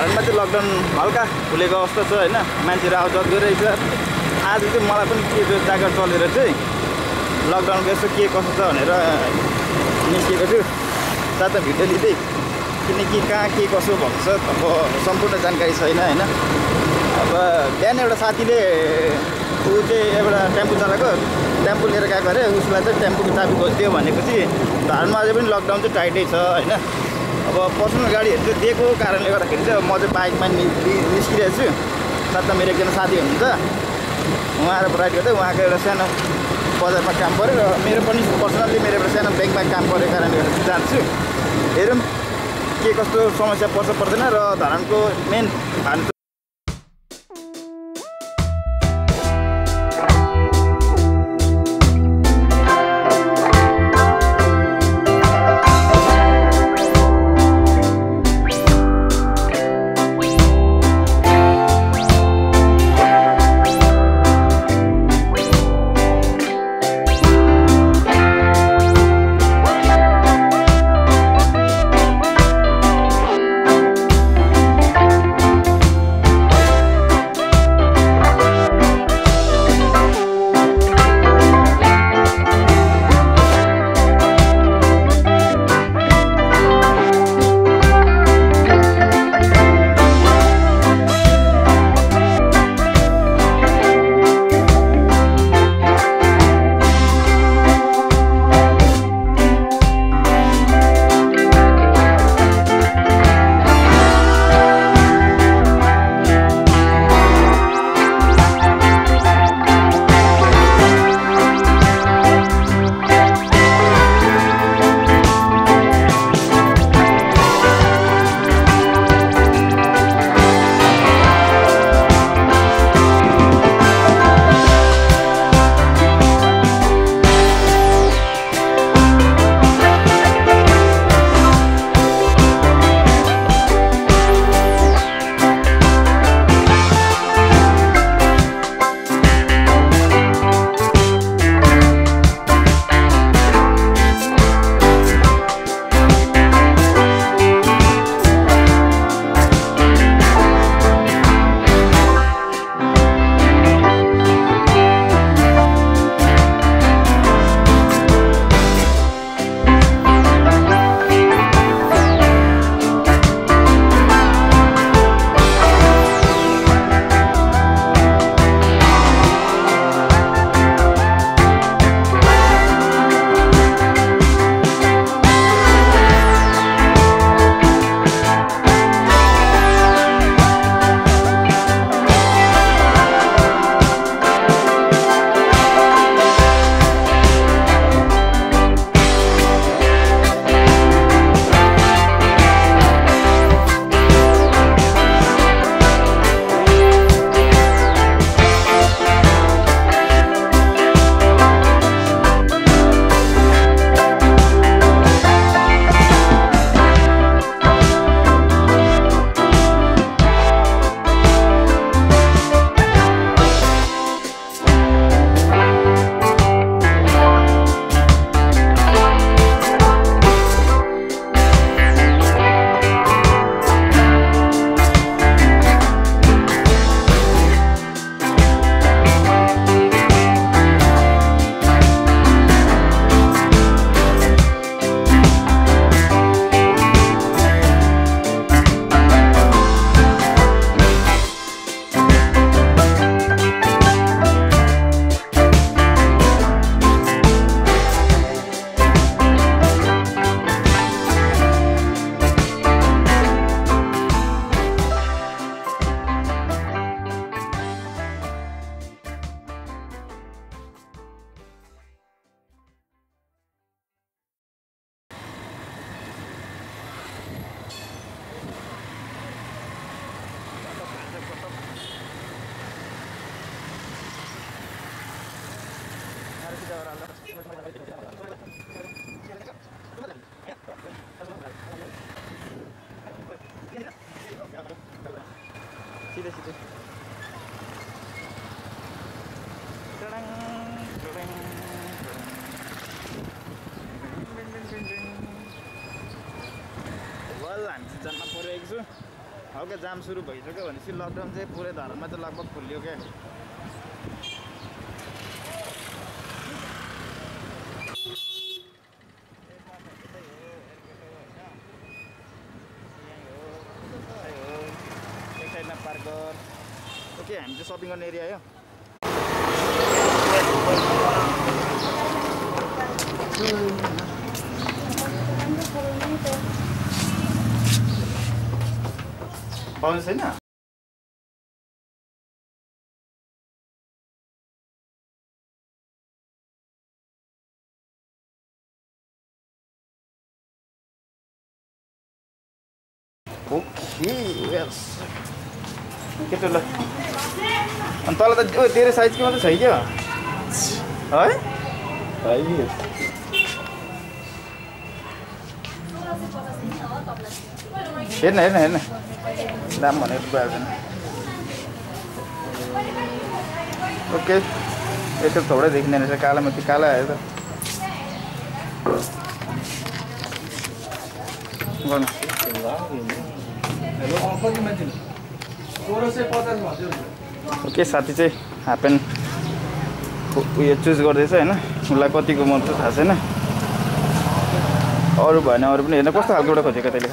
धरानमा चाहिँ लकडाउन हल्का खुलेको अवस्था छ होइन, मान्छेहरू आउजाउ गरिरहेछ। आज चाहिँ मलाई पनि के जागर चलेर चाहिँ लकडाउनको यसो के कसो छ भनेर निस्केको छु, साथै भिडियो लिँदै, किनकि कहाँ के कसो भएको छ अब सम्पूर्ण जानकारी छैन होइन। अब बिहान एउटा साथीले ऊ चाहिँ एउटा टेम्पो चलाएको, टेम्पो लिएर गएको अरे, उसलाई चाहिँ टेम्पोको चाबी खोजिदियो भनेपछि धरानमा अझै पनि लकडाउन चाहिँ टाइटै छ होइन। अब पर्सनल गाडीहरू चाहिँ दिएको कारणले गर्दाखेरि चाहिँ म चाहिँ बाइकमा निस्किरहेको छु। साथमा मेरो एकजना साथी हुनुहुन्छ, उहाँ आएर राइड गर्दै, उहाँको एउटा सानो बजारमा काम पऱ्यो र मेरो पनि पर्सनल्ली मेरो एउटा सानो ब्याङ्कमा काम परेको कारणले गर्दा जान्छु। हेरौँ के कस्तो समस्या पर्छ पर्दैन र धरानको मेन हल्का जाम सुरु भइसक्यो भनेपछि लकडाउन चाहिँ पुरै धरानमा चाहिँ लगभग खुल्यो क्या। एक साइडमा पार्कर ओके हामी चाहिँ सपिङ गर्ने एरिया आयो। पाउनु छैन ओके यस केटो ल अनि तल त तेरो साइजको मात्रै छ क्या है हेर्न हेर्न हेर्न दाम भनेर गएको छैन ओके यसो थोरै देखिँदैन रहेछ कालामा त्यो काला आयो त गर्नु ओके साथी चाहिँ हाफ प्यान्ट उयो चुज गर्दैछ होइन उसलाई कतिको मन थाहा छैन अरू भएन अरू पनि हेर्न कस्तो खालको एउटा खोजेको त्यसले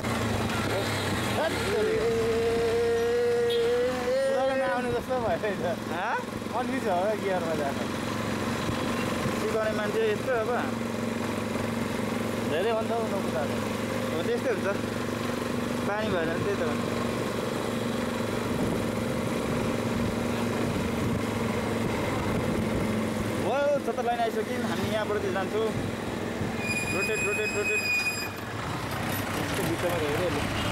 कन्फ्युज हो गियरमा जानु सिकाउने मान्छे यस्तो अब धेरै भन्दा नकुदाहरू हो त्यस्तै हुन्छ पानी भएन त्यही त हो छत्र लाइन आइसक्यौँ हामी यहाँबाट चाहिँ जान्छौँ रोटेट रोटेट रोटेट यस्तो बिचमा हेऱ्यो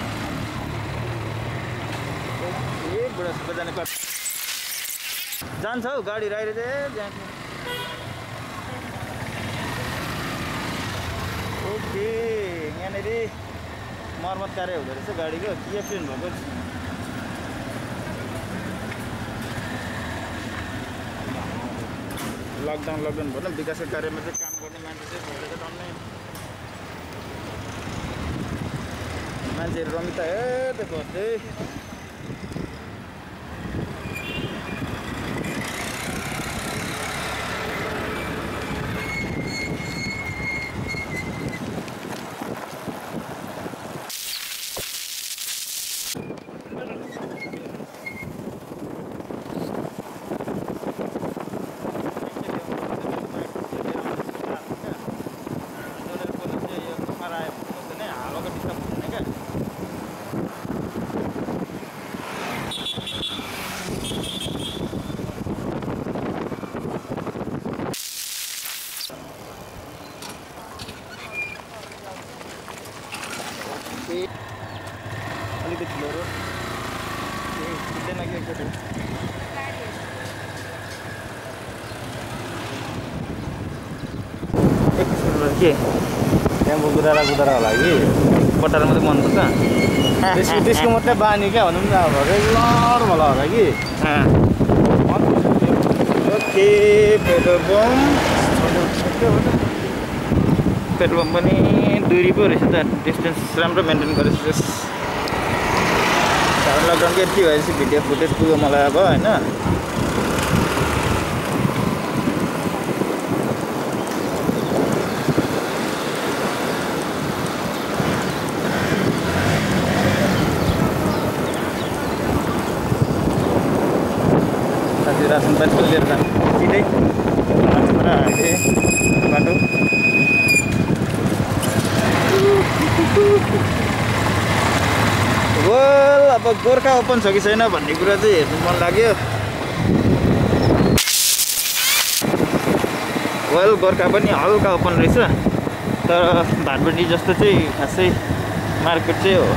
ए बुढा सुब्बा जाने जान्छ हौ गाडी राइड चाहिँ ओके यहाँनिर मर्मत कार्य हुँदो रहेछ गाडीको के एक्सिडेन्ट भएको लकडाउन भनौँ विकासको कार्यमा चाहिँ काम गर्ने मान्छे चाहिँ भएर चाहिँ डन्नै मान्छेहरू रमिता त्यो बस्दै अलिकति ठुलो रोड छिट्दैन कि एकचोटि के टेम्पो कुदारा होला कि बटार मात्रै मन पर्छ त्यसको मात्रै बानी क्या भनौँ न अब रेगुलर होला कि ओके पेट्रोल पम्प पनि दूरी पो रहेछ त डिस्टेन्स राम्रो मेन्टेन गरेछ लकडाउनको यति भएपछि भिडियो फुटेज पुग्यो मलाई अब होइन साथी रासन पानी पनि लिएर जानु सिधै बाटो वेल अब गोर्खा ओपन छ कि छैन भन्ने कुरा चाहिँ हेर्नु मन लाग्यो वेल गोर्खा पनि हल्का ओपन रहेछ तर भातबडी जस्तो चाहिँ खासै मार्केट चाहिँ हो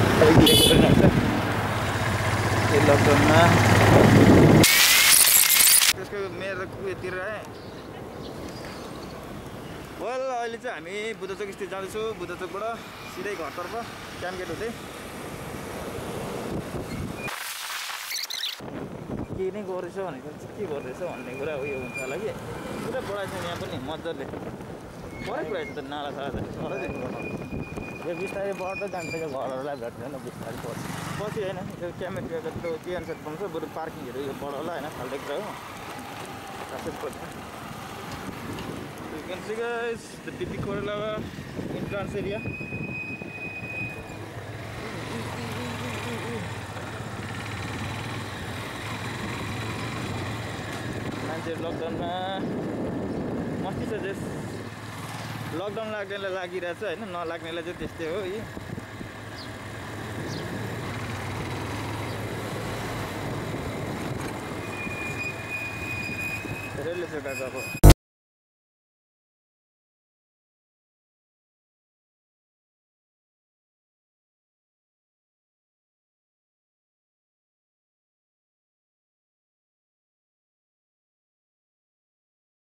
लकडाउनमा त्यसको मेरो उयोतिर आएँ वेल अहिले चाहिँ हामी बुद्धचोक स्थित जाँदैछौँ बुद्धचोकबाट सिधै घरतर्फ क्याम्प गेट हुँदै के नै गरेछ भनेको के गर्दैछ भन्ने कुरा उयो हुन्छ होला कि पुरा बढाएछ यहाँ पनि मजाले पुरै पुऱ्याएछ त नाला साला यो बिस्तारै बढ्दै जान्छ क्या घरहरूलाई भेट्दैन बिस्तारै पर्छ पछि होइन यो क्यामेराको त्यो के अनुसार पाउँछ बरु पार्किङहरू यो बढ होला होइन फाल्टै कुरा हो खासै पर्छ You can see guys the DP Corella entrance area. मान्छेहरू लकडाउनमा मस्ती छ जस लकडाउन लाग्नेलाई लागिरहेछ होइन नलाग्नेलाई चाहिँ त्यस्तै हो यी रेलवे जग्गाको अब